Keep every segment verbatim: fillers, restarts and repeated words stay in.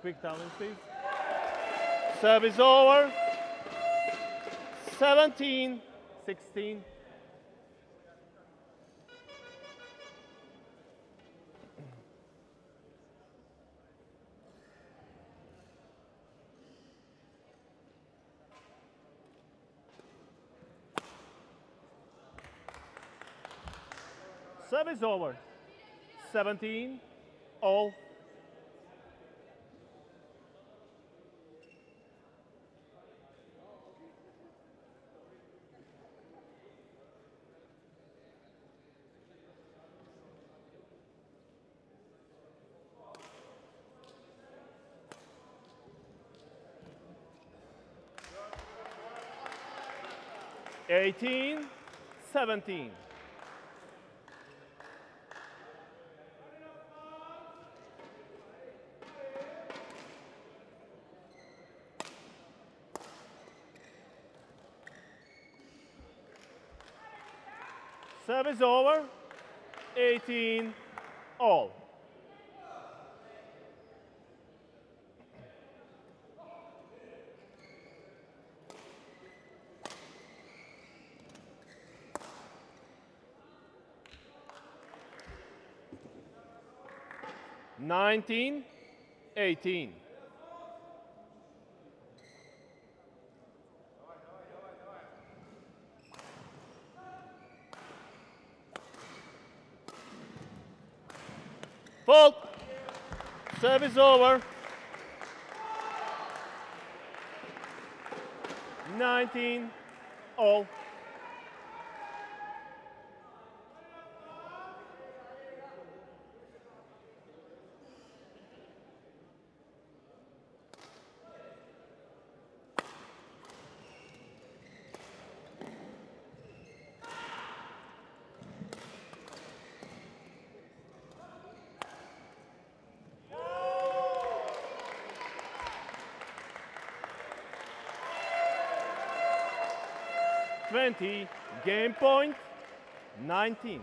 Quick timing, please. Service over. seventeen sixteen. Service over. seventeen all. eighteen seventeen. Service over. eighteen all. nineteen eighteen. Fault. Service over. nineteen all. twenty, game point, nineteen.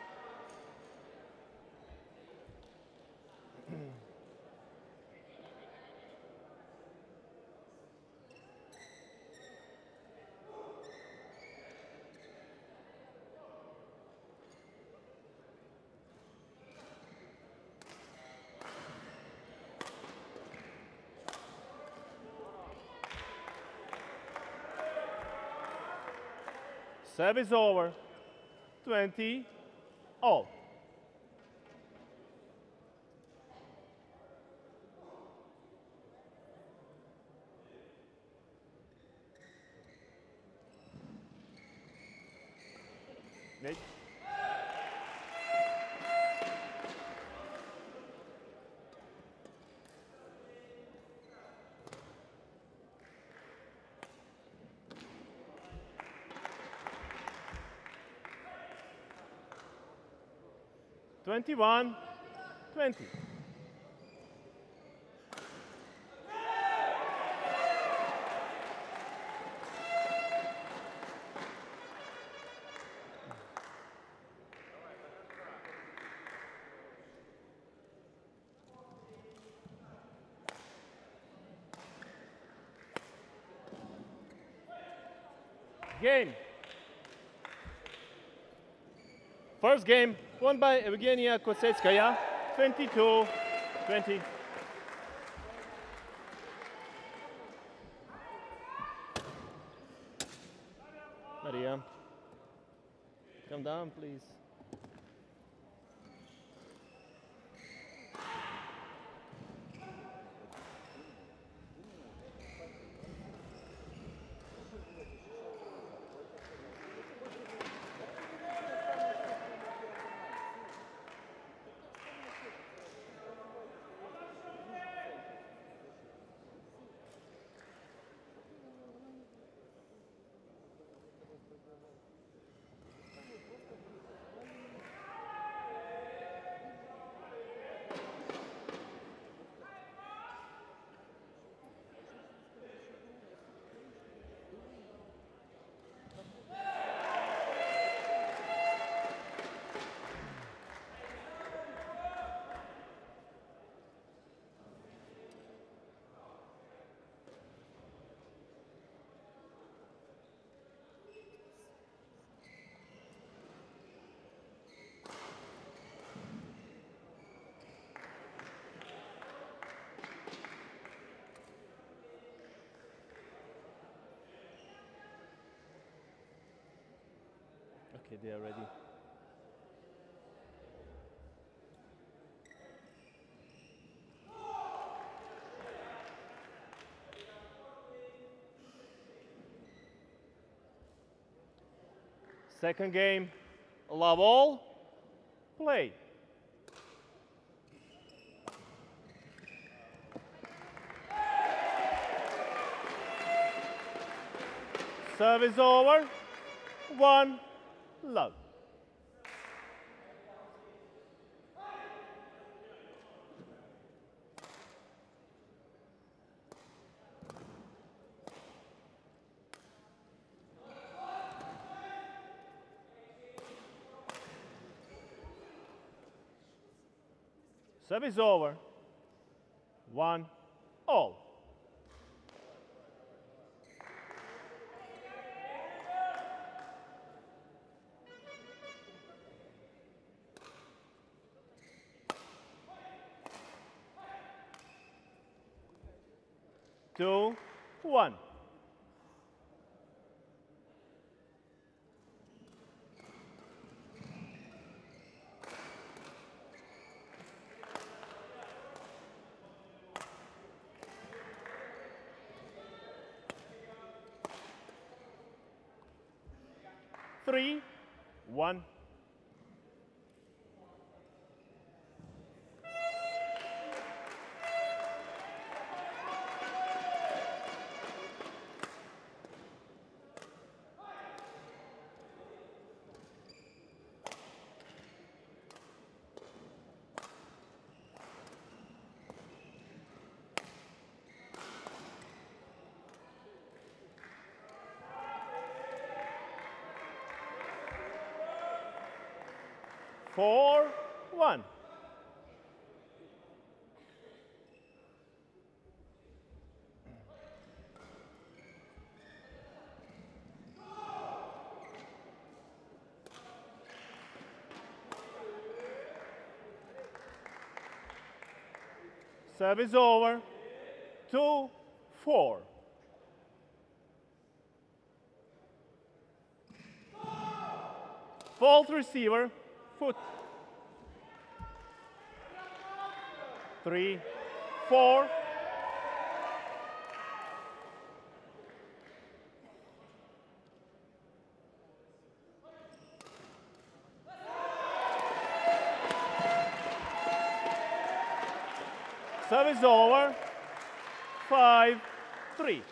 Service over. twenty all. Nate. twenty-one twenty. Game. First game won by Evgeniya Kosetskaya, twenty-two twenty. Maria, come down, please. Okay, they are ready. Second game, love all, play. Service over, one, love. Service over, one, all. Two, one. Three, one. Four, one. Service over, two, four. Fault receiver, foot. Three, four. Service over, five, three.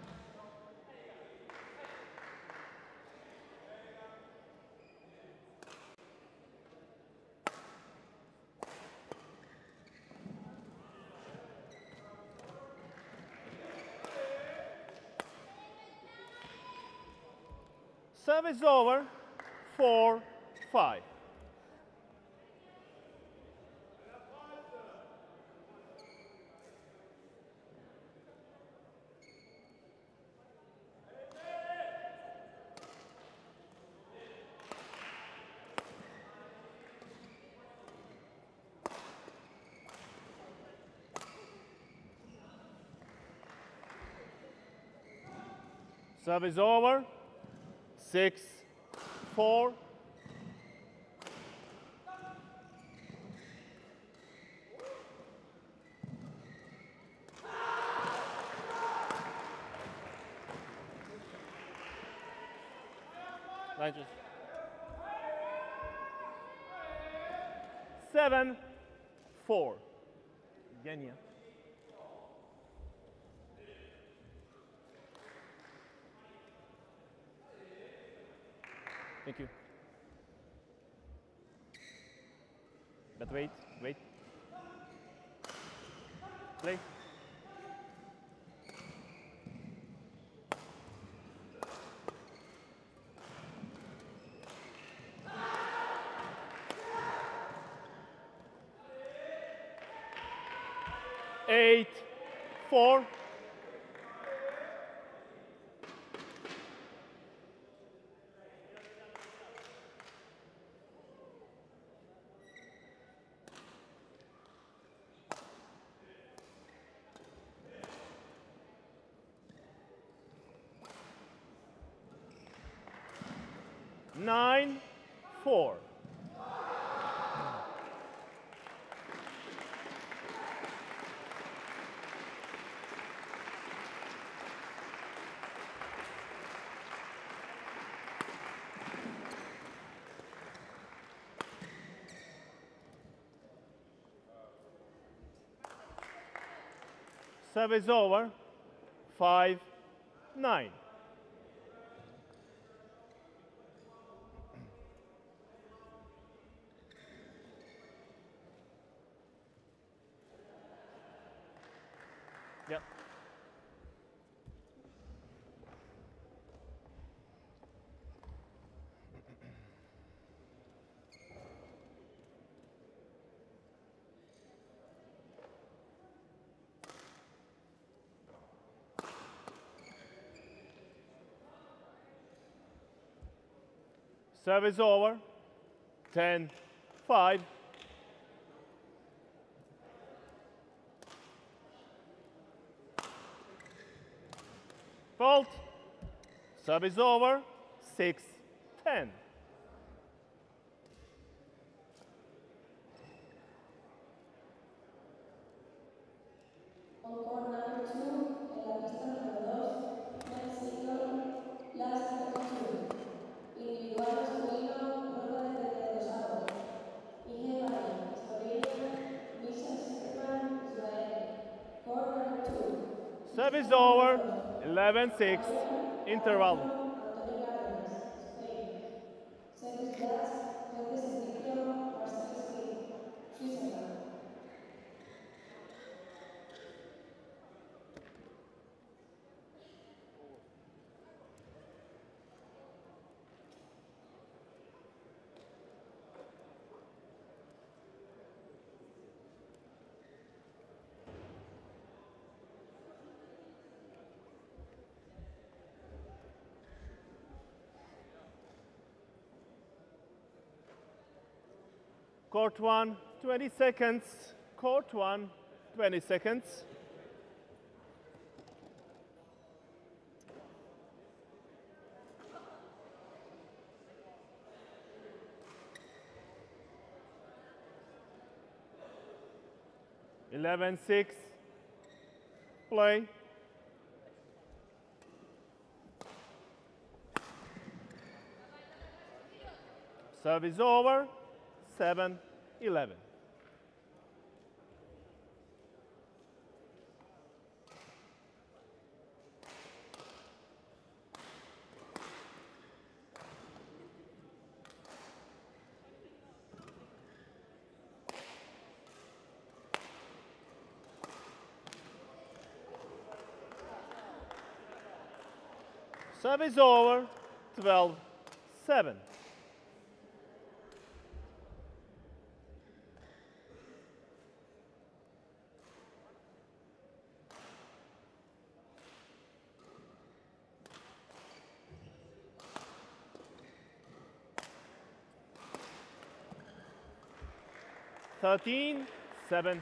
Service over, four, five. Service over, six, four. Seven, four. Evgeniya. Thank you. But wait, wait. Play. Eight, four. Nine, four. Service over, five, nine. Yep. Service over, ten, five. Fault. Service over, six, ten. On court number two, en la pista número dos, men's single, last thirty-two. Individual masculino, ronda de treinta y dos avos. Evgeniya, Slovenia, Misha Stepan, Israel. Court number two. Service Pista número over, dos. eleven, six. Interval. Antonio Cárdenas, Spain. Service last, twenty Servicio, Marcel Smith, Switzerland. Court one, twenty seconds. Court one, twenty seconds. eleven, six. Play. Service over, seven, eleven. Service over, twelve, seven. thirteen, seven.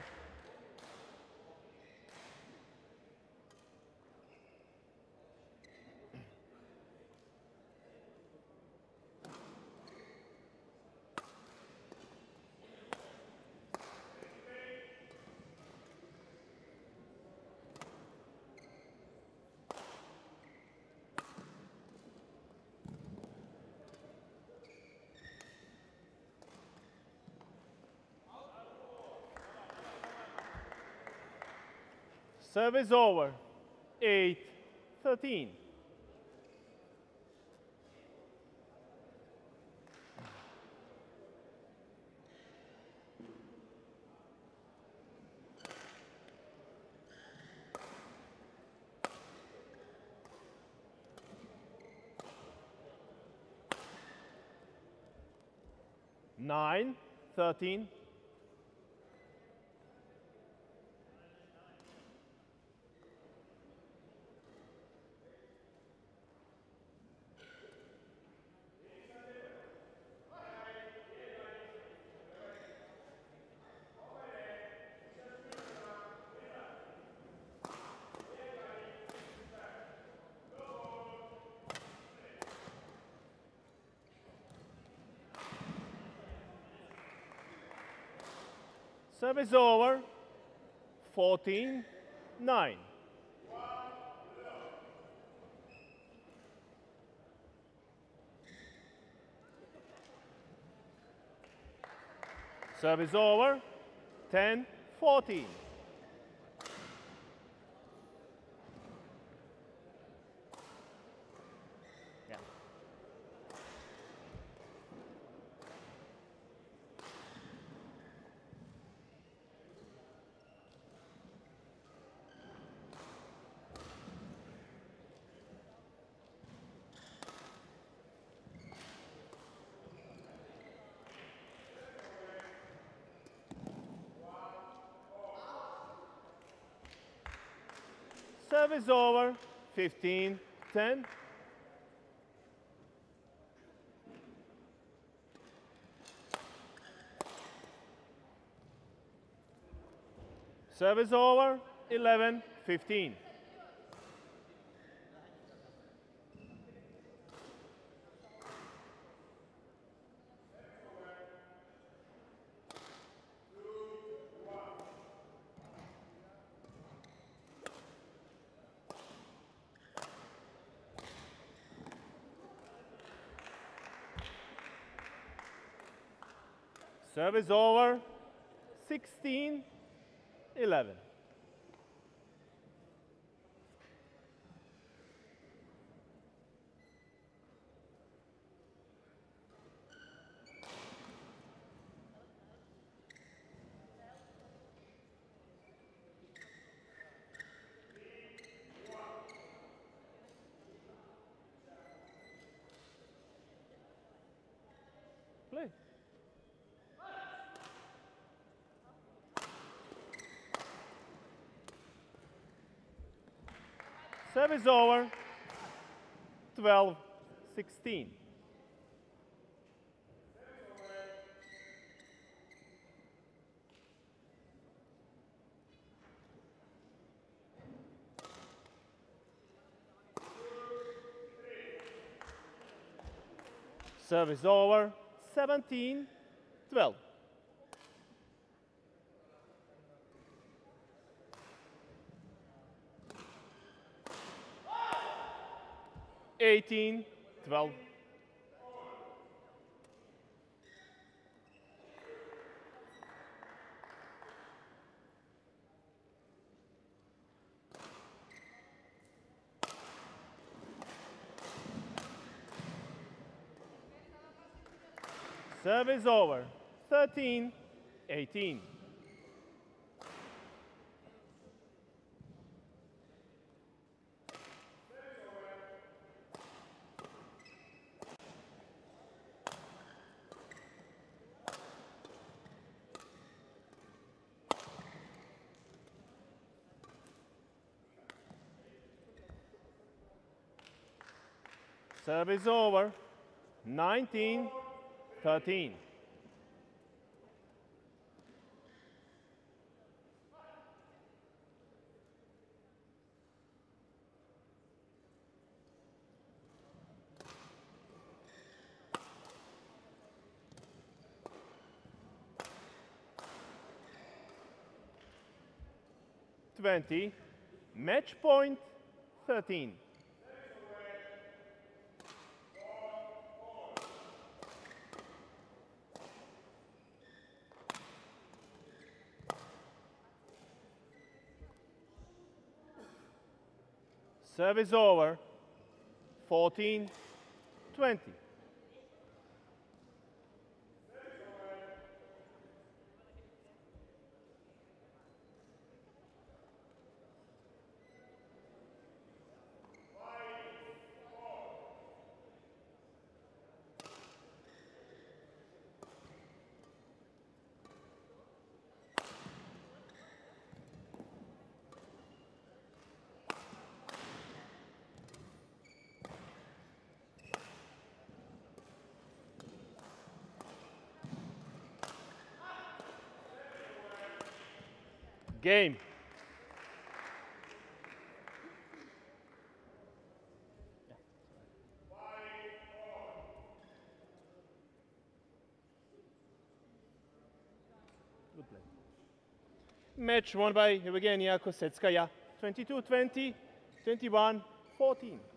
Service over, eight, thirteen. nine, thirteen. Service over. fourteen nine. Service over. ten fourteen. Yeah. Service over. fifteen ten. Service over. eleven fifteen. Service over. sixteen eleven. Play. Service over. twelve sixteen. Service over. seventeen twelve. eighteen twelve. Service over. thirteen eighteen. Service over. nineteen thirteen. twenty. Match point thirteen. Service over. fourteen twenty. Game. Good play. Match won by Evgeniya Kosetskaya, twenty-two twenty, twenty-one fourteen.